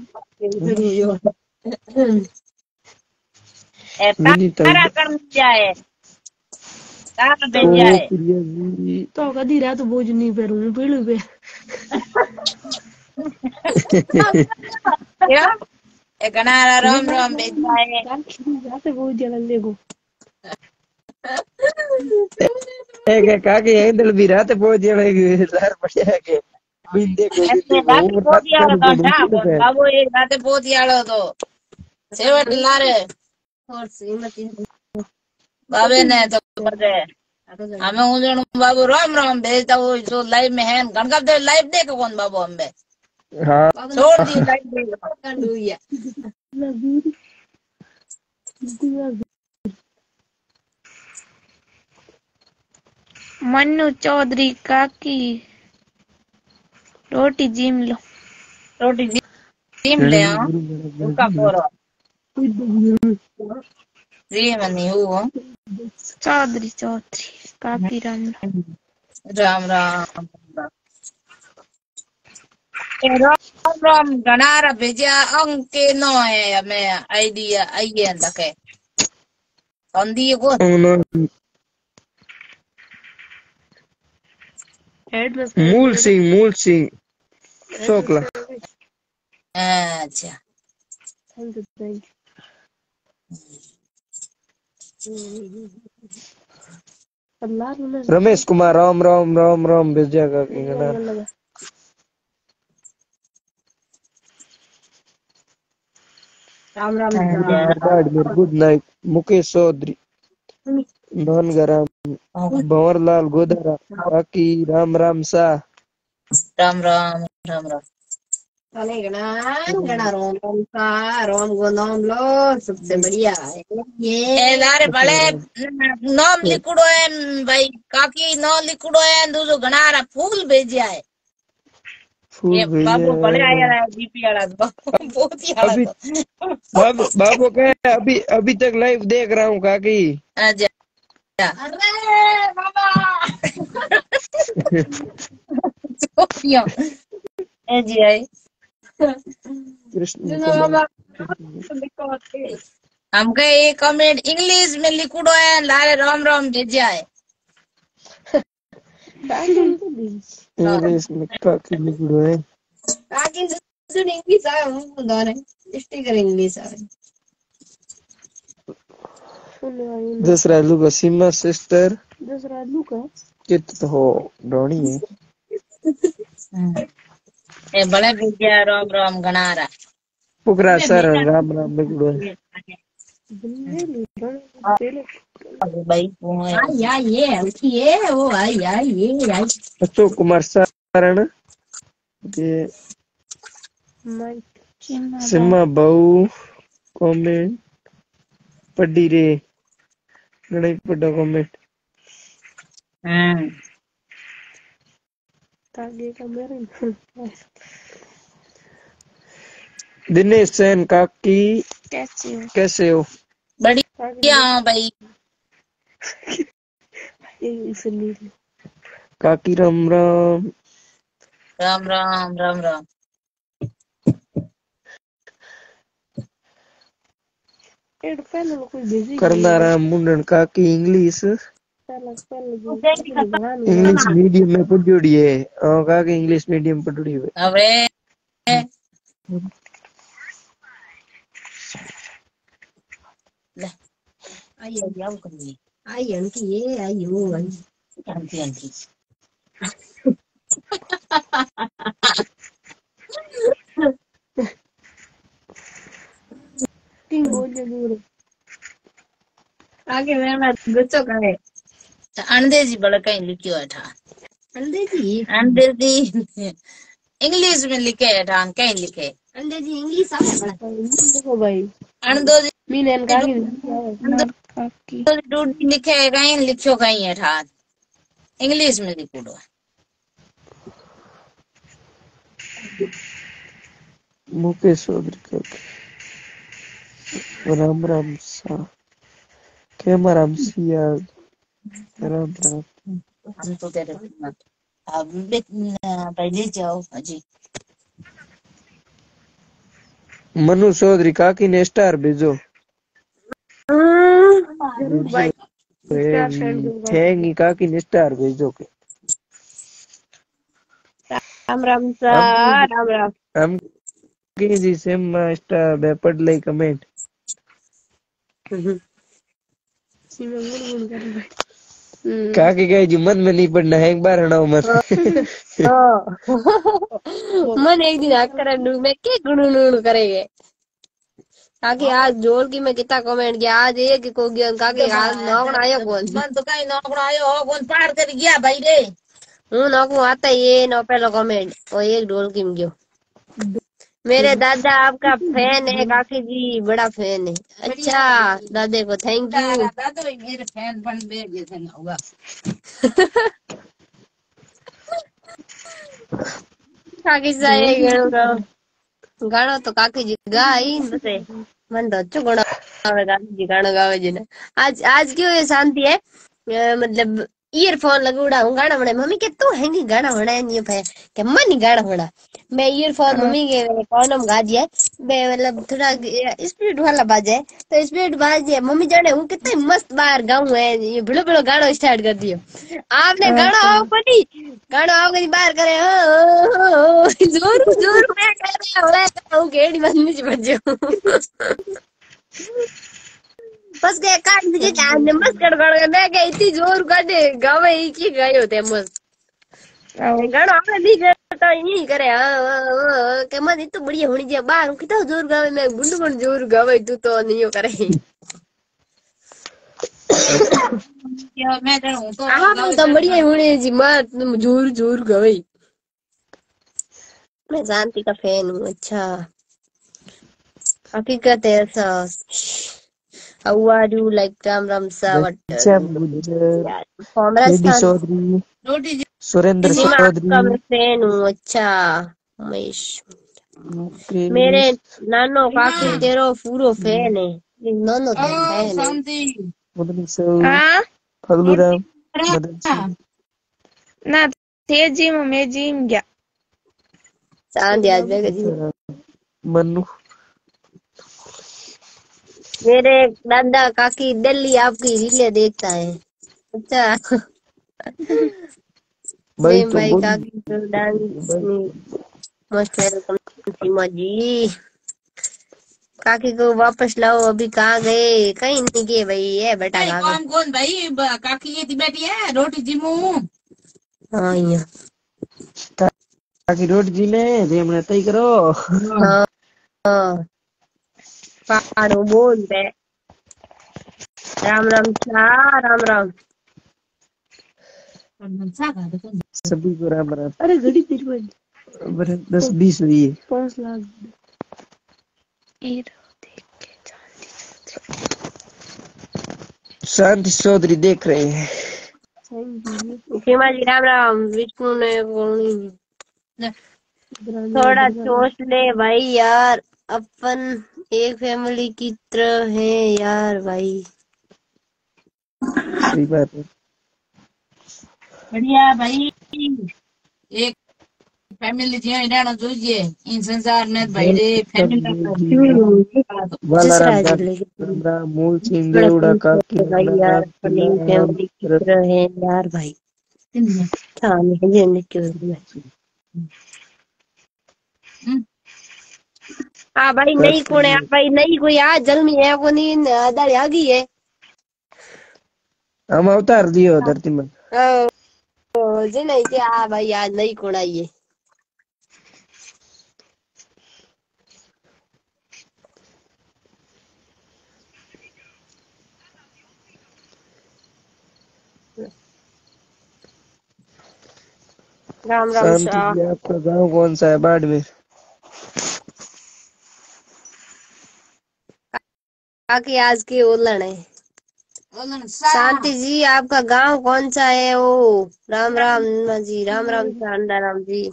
विनीता तारा कर जाए तारा भेज जाए प्रिया जी तो कदी रात बोझ नहीं पेरू पीलू पे क्या एक गणारा राम राम भेज जाए रात बोझ जलन देखो एक काके हैंडल भी रात पहुंच जाएगी सर बढ़िया के बिंदे को ऐसे रात बहुत यार तो जा बाबू एक रात बहुत यार तो सेवट लारे और श्रीमती बाबे ने तो बजे हमें उजण बाबू राम राम भेजता वो जो लाइव में है गणगप देव लाइव देखो कौन बाबू हमें हाँ छोड़ दी लाइव देखो कंडूया मन्नू चौधरी काकी रोटी जिम लो रोटी टीम ले आओ उसका फोरो जी मनी वो चौधरी चौधरी काकी राम राम राम राम राम गणारा भेजा अंके नो है हमें आइडिया आइए तके अंधी को हेड में मूल सिंह शोकला अच्छा थैंक अल्लाह ने रमेश कुमार राम राम राम राम भेजा का कहना लगा राम राम गुड नाइट मुकेश चौधरी नौनगराम भंवरलाल गोदारा बाकी राम राम सा राम राम राम राम चले गणा रोम गो नाम लो सबसे बढ़िया है ए लारे भले नाम लिखड़ो है भाई काकी नाम लिखड़ो है दूसरो गणारा फूल भेजिया है ये फूल बाबू भले भेजा आया है डीपी वाला बहुत ही अभी आला बाबू कहे अभी तक लाइव देख रहा हूँ काकी अच्छा अरे बाबा सोफिया ए जी आई कृष्ण बाबा हमके ये कमेंट इंग्लिश में लिखुड़ो है लारे राम राम भेजिया है इसमें काकी लिखड़ो है काकी सुन इंग्लिश आवे हूं दोरे स्टिकर इंग्लिश आवे दूसरा लुका सीमा सिस्टर दूसरा लुका चित हो डोनी है ए भले भेजिया राम राम गणारा पुकरा सर राम राम लिखड़ो है भाई वो है या ये उठिए वो आई ये अशोक कुमार सर है ना ये सिम्मा बहु कमेंट पढ़ी रे गणई पढ़ा कमेंट दिनेश सेन काकी कैसे हो बढ़िया भाई काकी राम राम राम राम राम राम करना राम मुंडन काकी इंग्लिश मीडियम में पढ़ी है काकी इंग्लिश मीडियम पढ़ी है अबे ले आई आओ करिए आई आंटी ये आई हो आंटी आंटी आगे मैं गुस्सा करे अंडे जी बड़ा कहीं लिखियो है था अंडे जी इंग्लिश में लिखे है था कहीं लिखे अंडे जी इंग्लिश आता है भाई अंडो जी मीनन काकी डूडी लिखे है कहीं लिखियो कहीं है था इंग्लिश में लिखो मुकेश चौधरी काकी राम राम सा कैमराम सिया राम राम हम तो तेरे अब पहले जाओ जी मनु चौधरी काकी ने स्टार भेजो थैंक काकी ने स्टार भेजो के राम राम सा राम राम हम के जी सेम स्टार बे पढ़ ले कमेंट काकी कहे जी मन में नहीं पढ़ना है एक बार हटाओ मत मन एक दिन आकर में के गुणुन करेंगे काकी आज जोर की मैं कितना कमेंट किया आज एक को गया काकी आज नौकड़ आयो कौन मन तो कहीं नौकड़ आयो हो कौन पार कर गया भाई रे हूं नौकू आता ये नौ पहला कमेंट और एक ढोल की में गयो मेरे दादा आपका फैन है काकी जी बड़ा फैन है अच्छा दादे को थैंक यू दादा मेरे फैन बन बे जैसे ना होगा काकी सारे गाना तो काकी जी गाई बसे मन तो अच्छो गाना गावे काकी जी गाना गावे जी ने आज क्यों ये शांति है मतलब ईयरफोन लगूड़ा हूँ गाना बने मम्मी के तू है नहीं गाना बना नहीं है के मन नहीं गाना बना मैं ईयरफोन मम्मी के कानम गा दिया मैं मतलब थोड़ा स्पीड वाला बाजे तो स्पीड बाजे मम्मी जाने हूँ कितना मस्त बाहर गाऊं है ये बड़ो बड़ो गाना स्टार्ट कर दियो आपने गाना आओ पड़ी गाना आओ कहीं बाहर करे जोर जोर में कर रहा है केड़ी बंदी से बजो बस के काट दीजिए टाइम मस्त गड़गड़ मैं के इतनी जोर काटे गावे ही की गए होते मस्त गाना आपने दी करता ही करे के मन इतो बढ़िया होनी चाहिए बाहर कितना जोर गावे मैं गुंड गुंड जोर गावे तू तो नहीं हो करे मैं करूं तो आप तो बढ़िया होने जी मत जोर जोर गावे मैं शांति का फैन हूँ अच्छा हकीकत है ऐसा How are you like Ram Ram sa what Chaudhary रोटी सुरेंद्र चौधरी का मैं फैन हूँ अच्छा उमेश मेरे नानो काकी तेरो पूरो फैन है नानो तो फैन है शांति मदन सर फगलूराम मदन सर ना तेजी में जिम गया चांद आज बेग जी मनु मेरे दादा काकी दिल्ली आपकी रीले देखता है अच्छा भाई तो भाई काकी तो डांस मस्त वेलकम सीमा जी काकी को वापस लाओ अभी कहाँ गए कहीं नहीं गए भाई ये बेटा कौन कौन भाई काकी ये बैठी है रोटी जिमू हाँ यहाँ काकी रोड जी में जे हमने तय करो हाँ हाँ पहाड़ों बोल पे राम राम सा राम राम सभी को राम राम अरे घड़ी तेरी बहन बड़े 10-20 हुई है। 5 लाख शांति चौधरी देख रहे हैं। सीमा जी राम राम। विष्णु ने थोड़ा सोच ले भाई यार, अपन एक फैमिली की तरह है यार भाई। सही बात है। बढ़िया भाई, एक फैमिली जी रहना चाहिए इन संसार में भाई रे। फैमिली बालाराम जसरा जी काकी लेके राम राम, मूल सिंह बड़ा देवड़ा काकी है भाई राम यार, राम, अपन एक राम फैमिली की तरह है यार भाई। क्या नहीं क्यों हाँ भाई नहीं कौन है भाई, नहीं कोई आ जन्मी है को नहीं दाढ़ी आ गई है। हम अवतार दियो धरती में। जी नहीं क्या भाई आज नहीं कौन आई है। राम राम शांति शाह। जी, आपका गांव कौन सा है? बाड़मेर। काकी आज की उल्लण है। शांति जी आपका गांव कौन सा है? ओ राम राम जी, राम राम शांता राम जी।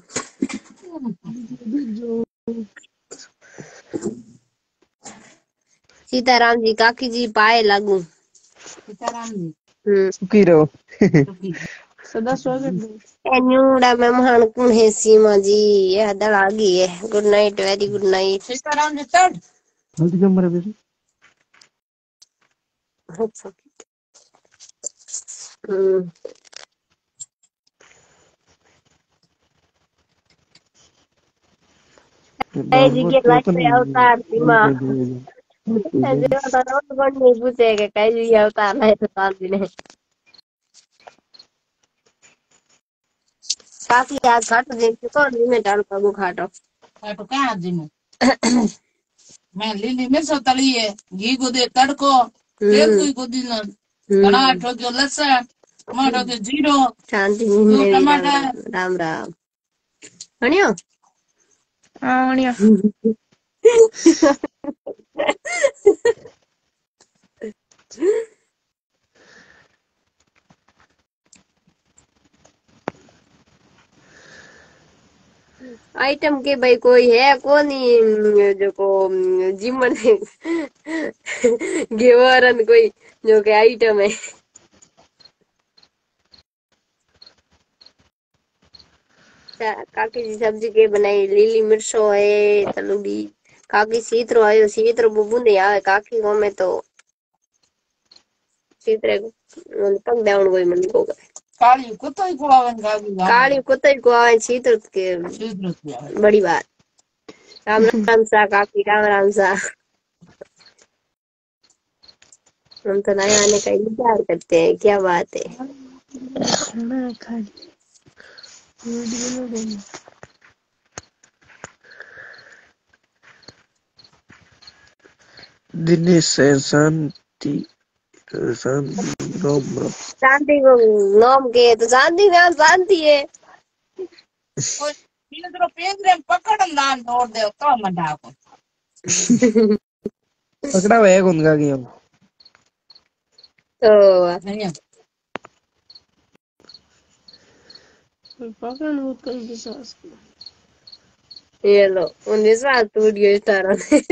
सीताराम जी काकी जी पाए लागू। सीताराम जी सुखी रहो। सदा स्वागत है। न्यूड़ा मेहमान कौन है? सीमा जी यह दल आ गई है। Good night, very good night. Sitaram ji तड़ हल्दी क्यों मरे बेटी? जी के लाइफ पे अवतार सीमा जो तो रोज कौन नहीं पूछेगा कई जी अवतार है तो शांति ने काफी आज घाट देख चुका और मैं डाल पागू खाटो तो क्या जी में मैं लीली में सो तली है घी को दे तड़को तेल कोई को दी ना कड़ा ठोक्यो लहसुन टमाटो के जीरो शांति दो में टमाटर राम राम हणियो आवणिया आइटम के भाई कोई है कौन ही जो को जीवन गेवरन कोई जो के आइटम है। काकी जी सब्जी के बनाई लीली मिर्चो है तलूड़ी काकी सीतरो आयो सीतरो बुबुंदे आवे काकी को में तो सीतरे पग डाउन कोई मन को काली कुत्तो ही कुड़ावन गावी काली कुत्ते को आवे सीतरो के बड़ी बात। राम राम सा काकी, राम राम सा। हम तो नया आने का इंतजार करते हैं, क्या बात है। दिनेश है शांति। शांति राम राम। शांति को नाम के तो शांति नाम शांति है। तो पेंद्रे पकड़ लान तोड़ दे तो मंडा को पकड़ा हुआ है कौन का गया? तो नहीं पकड़ वो कल विश्वास ये लो उन्हें साथ टूट गया इस तरह से।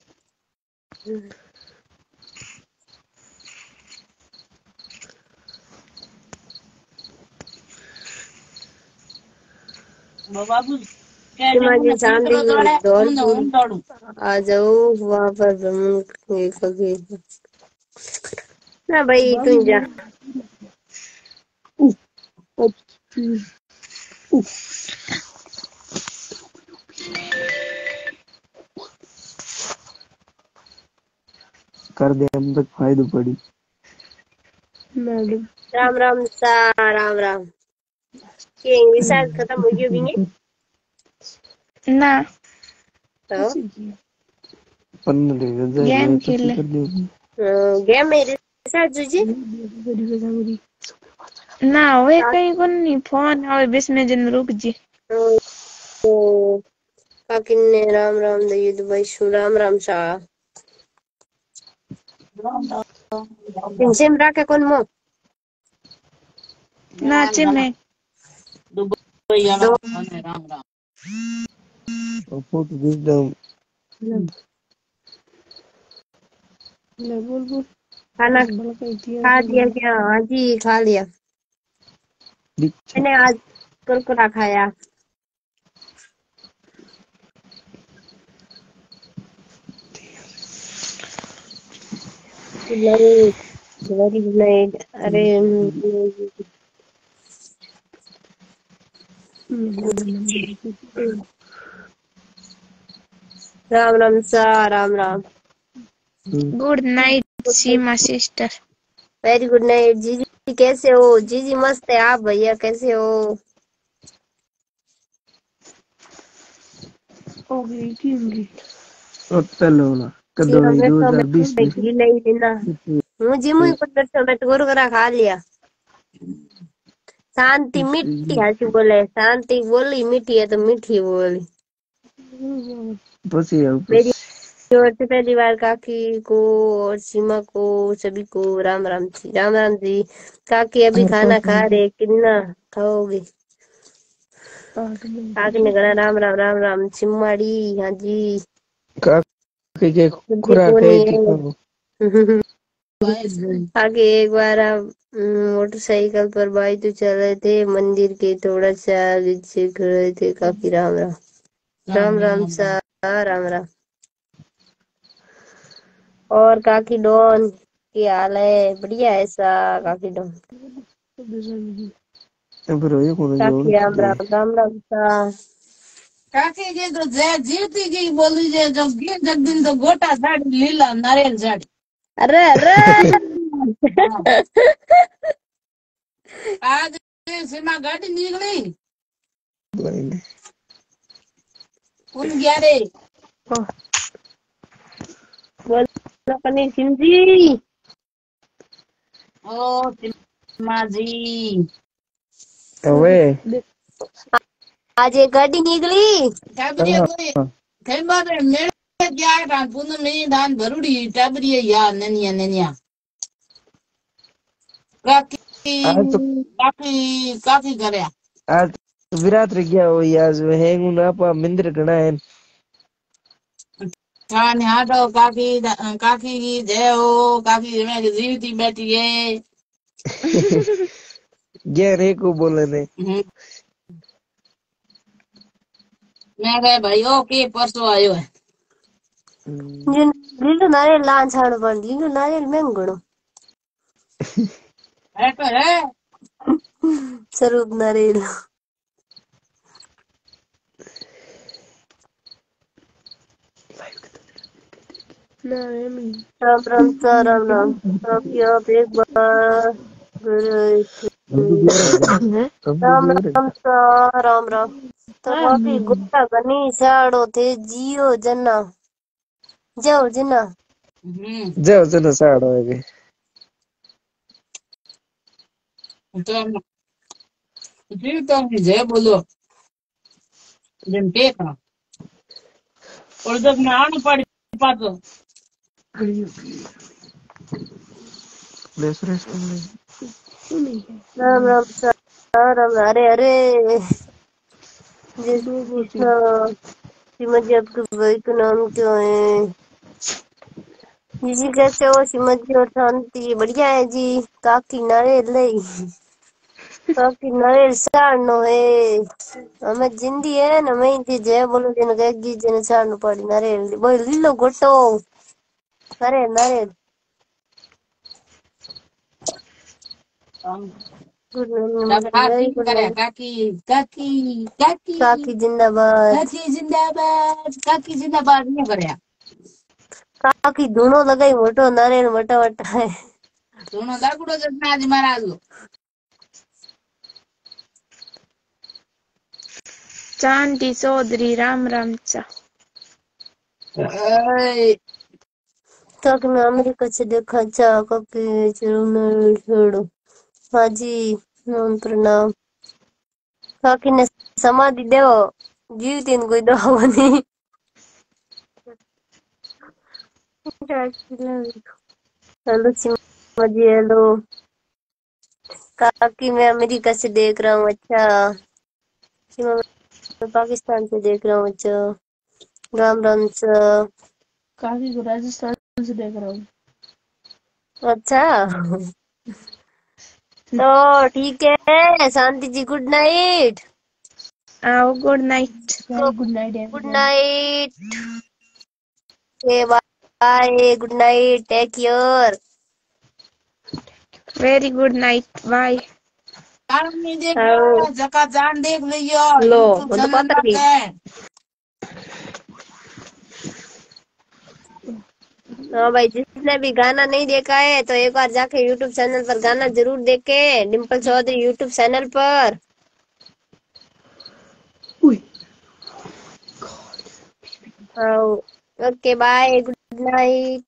बाबू सीमा जी शांति दौड़ दौड़ आ जाओ वहाँ पर भ्रमण कभी ना भाई तू जा। कर दे हम तक फायदा पड़ी। मैडम राम राम सा राम राम के इंग्लिश खत्म हो गई भी ना तो गेम खेले गेम में रिसर्च जी ना वे कहीं को नहीं फोन और बीच में जन रुक जी। काकी ने राम राम दे दुबई शु राम राम शाह सिम राखे कौन मो नाचे में दो फोटो भेज दो। खाना खा लिया क्या? हाँ जी खा लिया। मैंने आज कुरकुरा खाया। नहीं वेरी गुड नाइट। अरे राम राम सा Ram Ram. Good night Seema sister. Very good night जीजी कैसे हो? जीजी मस्त है। आप भैया कैसे हो? होना कदों सीमा में तो 2020 मैं घी नहीं देना हूँ जी मुझे कुछ मैं कुरकुरा खा लिया। शांति मीठी हंसी बोले शांति बोली मीठी है तो मीठी बोली। मेरी ओर से पहली बार काकी को और सीमा को सभी को राम राम जी राम राम जी। काकी अभी खाना खा रहे कितना खाओगे? काकी ने कहा राम राम राम राम चिम्माड़ी। हाँ जी काके के मुझे खुराक को है नहीं कि है। आगे एक बार आप मोटरसाइकिल पर बाइक तो चल रहे थे मंदिर के थोड़ा सा पीछे खड़े थे। काफी राम राम राम राम सा राम राम। और काकी डॉन की हाल है? बढ़िया है सा काकी डॉन। काकी राम राम राम राम सा। काकी जी तो जीवती जी बोली जे जो जग दिन तो गोटा साड़ी लीला नारियल साड़ी। अरे अरे आज सीमा गाड़ी निकली उन ग्यारे बोलो पनीर सिंह जी। ओ सीमा जी आज एक गाड़ी निकली। टाबरिया कोई खेमा रे मेरे क्या धान पुन में धान भरुड़ी टाबरिया या ननिया ननिया काकी काकी काकी करे आज विराट रे गया हो आज है ना पा मंदिर घना है खान हाटो काकी काकी की जय हो काकी में जीवती बैठी है गया रे को बोले ने मैं कहे भाई ओके परसों आयो है जिन लीलो नारियल लान छाड़ पर लीलो नारियल महंगो है तो है स्वरूप नारियल। राम राम सा राम राम। आपकी आप एक बार राम राम सा राम राम। तो काफी गुस्सा गनी साड़ो थे जियो जना जाओ जना जाओ चलो साड़ो है तो फिर तो जय बोलो जन टेका और जब मैं आने पड़ी पातो राम राम सा राम अरे अरे जिस श्रीमती आपके भाई का नाम क्या है? जी कैसे हो श्रीमती और शांति? बढ़िया है जी। काकी नारियल नहीं काकी नारियल साड़नो है हमें जिंदी है ना मैं थी जय बोलो दिन कहेगी जन साड़नो पड़ी नारियल बोल लीलो गोटो अरे नारियल गुड काकी वेरी गुड करे नाइट। काकी काकी काकी काकी जिंदाबाद। काकी जिंदाबाद काकी जिंदाबाद नहीं करे काकी धूनो लगाई मोटो नारियल मोटा मोटा है। दोनों दागुड़ो जब आज महाराज चांदी चौधरी राम राम चा। काकी मैं अमेरिका से देखा चाह काकी जरूर छोड़ो। हाँ जी नमन प्रणाम। काकी ने समाधि देव जी तीन कोई दो नहीं। हेलो सीमा जी, हेलो काकी, मैं अमेरिका से देख रहा हूँ। अच्छा सीमा, मैं पाकिस्तान से देख रहा हूँ। अच्छा राम राम सर। काफी को राजस्थान से देख रहा हूँ। अच्छा तो ठीक है शांति जी, गुड नाइट। आओ, good night. Very good night good everyone. Night, bye, good night, take care. Very good night, bye. नहीं देख हाँ लो जका जान देख लियो लो, यूट्यूब वो तो चैनल पता नहीं। पर। हाँ भाई, जिसने भी गाना नहीं देखा है तो एक बार जाके यूट्यूब चैनल पर गाना जरूर देखे, डिम्पल चौधरी यूट्यूब चैनल पर। हाँ ओके, बाय, गुड नाइट।